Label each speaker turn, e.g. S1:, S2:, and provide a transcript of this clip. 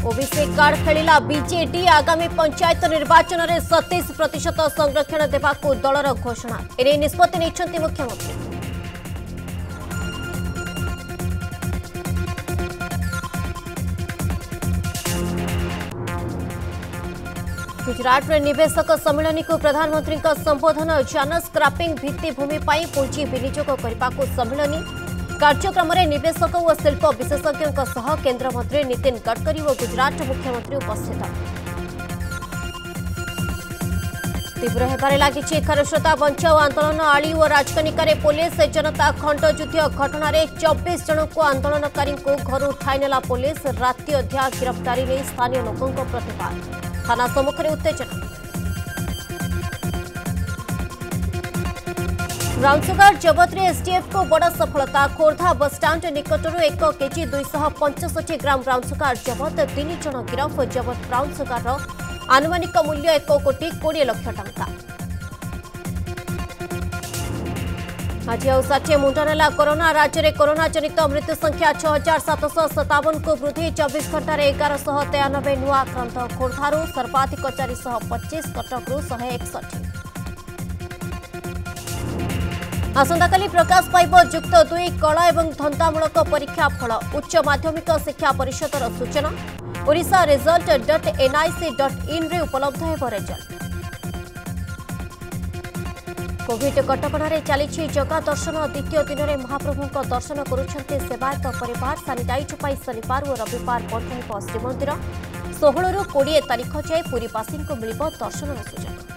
S1: OBC card खेलिला BJD आगामी पंचायत निर्वाचन में 37% संरक्षण देवाकू दलर घोषणा एने निष्पत्ति नहीं मुख्यमंत्री। गुजरात में निवेशक सम्मेलन को प्रधानमंत्री संबोधन जान स्क्रापिंग भित्तिभूमि पुंजी विनियोग करने को सम्मेलन कार्यक्रम में निवेशक और शिल्प विशेषज्ञों सह केंद्र मंत्री नितिन गडकरी और गुजरात मुख्यमंत्री उपस्थित। तीव्र होबार लगी खरस्रोता बंचाओ आंदोलन आली और राजकनिकार पुलिस जनता खंड युद्ध घटना 24 जन को आंदोलनकारी घर उठाई नेला पुलिस राति अध्या गिरफ्तारी नहीं स्थानीय लोकों प्रतिवाद थाना सम्मुखें उत्तेजना। ब्राउनसुगार जबत में एसटीएफ को बड़ सफलता खोर्धा बसस्टाण्ड निकटर 1 केजी 265 ग्राम ब्राउनसुगार जबत 3 जन गिरफ जबत ब्राउनसुगार आनुमानिक मूल्य 1 कोटी 20 लाख टंका। आज आउ 60 मुंड नेला कोरोना राज्य में कोरोना जनित मृत्यु संख्या 6757 को वृद्धि 24 घंटे 1193 नुआ आक्रांत खोर्धारू सर्वाधिक 425 कटकू 161। आसंताकाली प्रकाश पाइब जुक्त 2 कला एवं धंदामूलक परीक्षा फल उच्च माध्यमिक शिक्षा परिषदर सूचना ओडिशा result.nic.in रे उपलब्ध हेब रिजल्ट। कोविड कटकणार चली जगा दर्शन द्वितीय दिन में महाप्रभु दर्शन करुछन्ते सेवायत परिवार सानिटाइज पाई शनिवार और रविवार बंद रहिब श्रीमंदिर 16 ରୁ 20 तारीख जाए पुरीवासी को मिलिब दर्शन सुजोग।